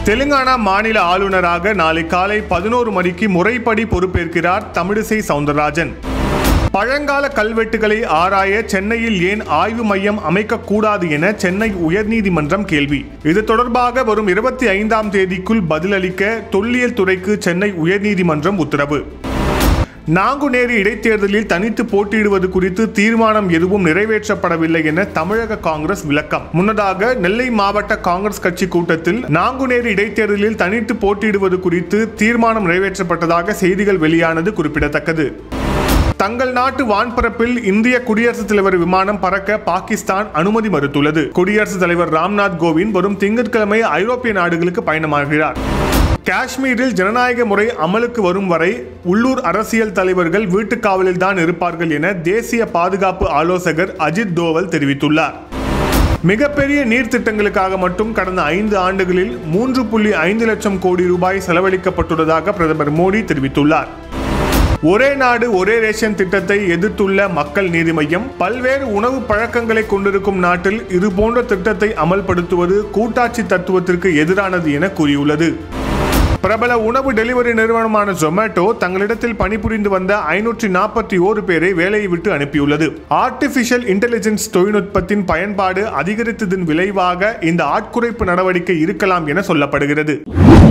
தெலுங்கானா மாநில ஆளுநராக நாளை காலை 11 மணிக்கு முறைப்படி பொறுப்பேற்கிறார் தமிழிசை சவுந்தரராஜன். பழங்கால கல்வெட்டுகளை ஆராய சென்னையில் ஏன் ஆய்வு மையம் அமைக்கக்கூடாது என சென்னை உயர்நீதிமன்றம் கேள்வி. இது தொடர்பாக வரும் 25ஆம் தேதிக்குள் பதிலளிக்க தொல்லியல் துறைக்கு சென்னை உயர்நீதிமன்றம் உத்தரவு. நாங்குநேரி இடைத்தேர்தலில் தனித்து போட்டியிடுவது குறித்து தீர்மானம் எதுவும் நிறைவேற்றப்படவில்லை என தமிழக காங்கிரஸ் விளக்கம். முன்னதாக நெல்லை மாவட்ட காங்கிரஸ் கட்சி கூட்டத்தில் நாங்குநேரி இடைத்தேர்தலில் தனித்து போட்டியிடுவது குறித்து தீர்மானம் நிறைவேற்றப்பட்டதாக செய்திகள் வெளியானது குறிப்பிடத்தக்கது. தங்கள் நாட்டு வான்பரப்பில் இந்திய குடியரசுத் தலைவர் விமானம் பறக்க பாகிஸ்தான் அனுமதி மறுத்துள்ளது. குடியரசுத் தலைவர் ராம்நாத் கோவிந்த் வரும் திங்கட்கிழமை ஐரோப்பிய நாடுகளுக்கு பயணமாகிறார். காஷ்மீரில் ஜனநாயக முறை அமலுக்கு வரும் வரை உள்ளூர் அரசியல் தலைவர்கள் வீட்டுக்காவலில் தான் இருப்பார்கள் என தேசிய பாதுகாப்பு ஆலோசகர் அஜித் தோவல் தெரிவித்துள்ளார். மிகப்பெரிய நீர் திட்டங்களுக்காக மட்டும் கடந்த 5 ஆண்டுகளில் 3.5 லட்சம் கோடி ரூபாய் செலவழிக்கப்பட்டுள்ளதாக பிரதமர் மோடி தெரிவித்துள்ளார். ஒரே நாடு ஒரே ரேஷன் திட்டத்தை எதிர்த்துள்ள மக்கள் நீதி மய்யம் பல்வேறு உணவு பழக்கங்களை கொண்டிருக்கும் நாட்டில் இதுபோன்ற திட்டத்தை அமல்படுத்துவது கூட்டாட்சி தத்துவத்திற்கு எதிரானது என கூறியுள்ளது. பிரபல உணவு டெலிவரி நிறுவனமான ஜொமேட்டோ தங்களிடத்தில் பணிபுரிந்து வந்த 541 பேரை வேலையை விட்டு அனுப்பியுள்ளது. ஆர்டிபிஷியல் இன்டெலிஜென்ஸ் தொழில்நுட்பத்தின் பயன்பாடு அதிகரித்ததன் விளைவாக இந்த ஆட்குறைப்பு நடவடிக்கை இருக்கலாம் என சொல்லப்படுகிறது.